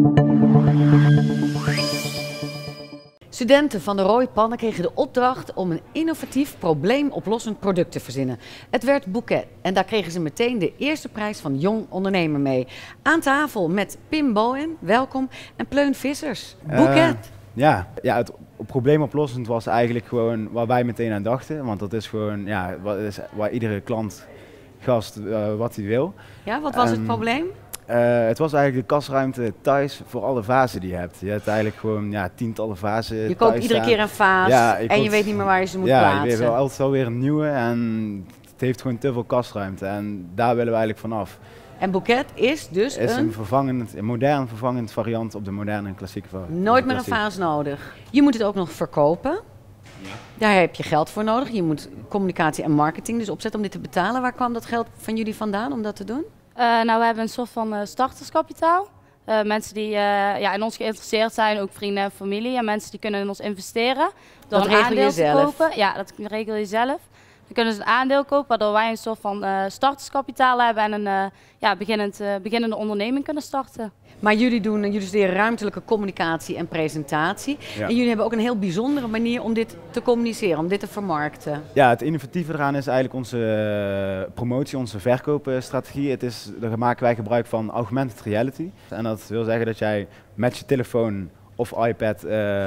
Studenten van de Roy Pannen kregen de opdracht om een innovatief probleemoplossend product te verzinnen. Het werd Bouquet en daar kregen ze meteen de eerste prijs van Jong Ondernemer mee. Aan tafel met Pim Bowen, welkom, en Pleun Vissers. Bouquet. Het probleemoplossend was eigenlijk gewoon waar wij meteen aan dachten. Want dat is gewoon waar iedere klant, gast, wat hij wil. Ja, wat was het probleem? Het was eigenlijk de kasruimte thuis voor alle vazen die je hebt. Je hebt eigenlijk gewoon tientallen vazen. Je koopt iedere keer een vaas en je weet niet meer waar je ze moet plaatsen. Ja, je weet altijd wel weer een nieuwe en het heeft gewoon te veel kasruimte en daar willen we eigenlijk vanaf. En Bouquet is dus een modern vervangend variant op de moderne en klassieke variant. Nooit meer een vaas nodig. Je moet het ook nog verkopen. Ja. Daar heb je geld voor nodig. Je moet communicatie en marketing dus opzetten om dit te betalen. Waar kwam dat geld van jullie vandaan om dat te doen? We hebben een soort van starterskapitaal. Mensen die in ons geïnteresseerd zijn, ook vrienden en familie. En mensen die kunnen in ons investeren. Door een aandeel te kopen. Ja, dat regel je zelf. Dan kunnen ze een aandeel kopen, waardoor wij een soort van starterskapitaal hebben en een beginnende onderneming kunnen starten. Maar jullie studeren ruimtelijke communicatie en presentatie. Ja. En jullie hebben ook een heel bijzondere manier om dit te communiceren, om dit te vermarkten. Ja, het innovatieve eraan is eigenlijk onze promotie, onze verkoopstrategie. Daar maken wij gebruik van augmented reality. En dat wil zeggen dat jij met je telefoon of iPad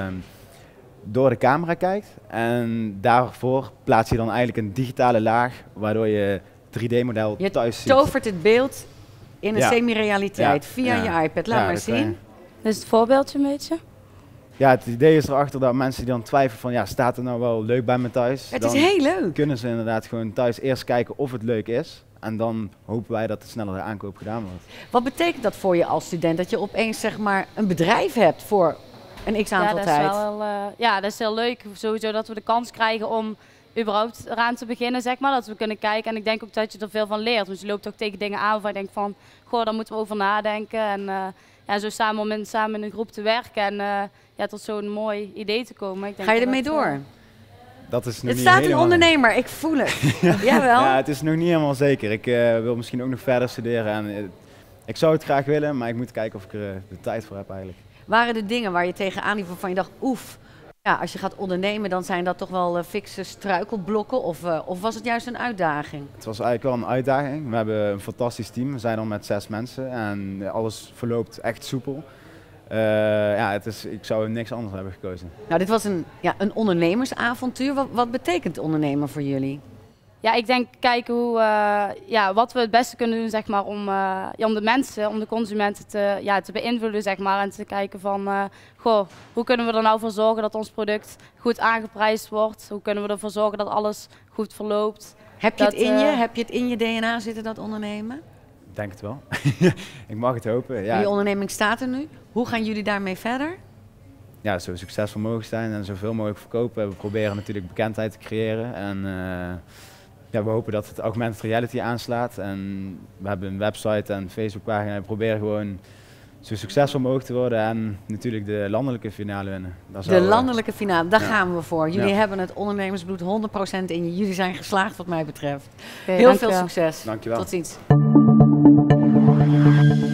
door de camera kijkt. En daarvoor plaats je dan eigenlijk een digitale laag, waardoor je 3D-model thuis ziet. Je tovert het beeld in een semi-realiteit via je iPad. Laat maar zien. Dit is het voorbeeldje een beetje. Ja, het idee is erachter dat mensen die dan twijfelen van staat het nou wel leuk bij me thuis? Het is heel leuk. Kunnen ze inderdaad gewoon thuis eerst kijken of het leuk is. En dan hopen wij dat de snellere aankoop gedaan wordt. Wat betekent dat voor je als student? Dat je opeens zeg maar een bedrijf hebt voor een x-aantal tijd? Dat is heel leuk. Sowieso dat we de kans krijgen om überhaupt eraan te beginnen, zeg maar. Dat we kunnen kijken. En ik denk ook dat je er veel van leert. Want je loopt ook tegen dingen aan waarvan je denkt van, goh, daar moeten we over nadenken. En zo samen in een groep te werken en tot zo'n mooi idee te komen. Ik denk Ga je ermee door? Dat is nog het niet staat een ondernemer, ik voel het. Jawel. Ja, het is nog niet helemaal zeker. Ik wil misschien ook nog verder studeren. En, ik zou het graag willen, maar ik moet kijken of ik er de tijd voor heb eigenlijk. Waren er dingen waar je tegenaan liep waarvan je dacht, oef, als je gaat ondernemen, dan zijn dat toch wel fikse struikelblokken of was het juist een uitdaging? Het was eigenlijk wel een uitdaging. We hebben een fantastisch team. We zijn al met 6 mensen en alles verloopt echt soepel. Ik zou niks anders hebben gekozen. Nou, dit was een ondernemersavontuur. Wat betekent ondernemer voor jullie? Ja, ik denk kijken wat we het beste kunnen doen, zeg maar, om de mensen, om de consumenten te beïnvloeden, zeg maar, en te kijken van, hoe kunnen we er nou voor zorgen dat ons product goed aangeprijsd wordt? Hoe kunnen we ervoor zorgen dat alles goed verloopt? Heb je het in je DNA zitten, dat ondernemen? Ik denk het wel. Ik mag het hopen. Ja. Die onderneming staat er nu. Hoe gaan jullie daarmee verder? Ja, zo succesvol mogelijk zijn en zoveel mogelijk verkopen. We proberen natuurlijk bekendheid te creëren en we hopen dat het augmented reality aanslaat. En we hebben een website en Facebookpagina. We proberen gewoon zo succesvol mogelijk te worden en natuurlijk de landelijke finale winnen. De landelijke finale, daar gaan we voor. Jullie hebben het ondernemersbloed 100% in je. Jullie zijn geslaagd wat mij betreft. Heel veel succes. Dankjewel. Tot ziens.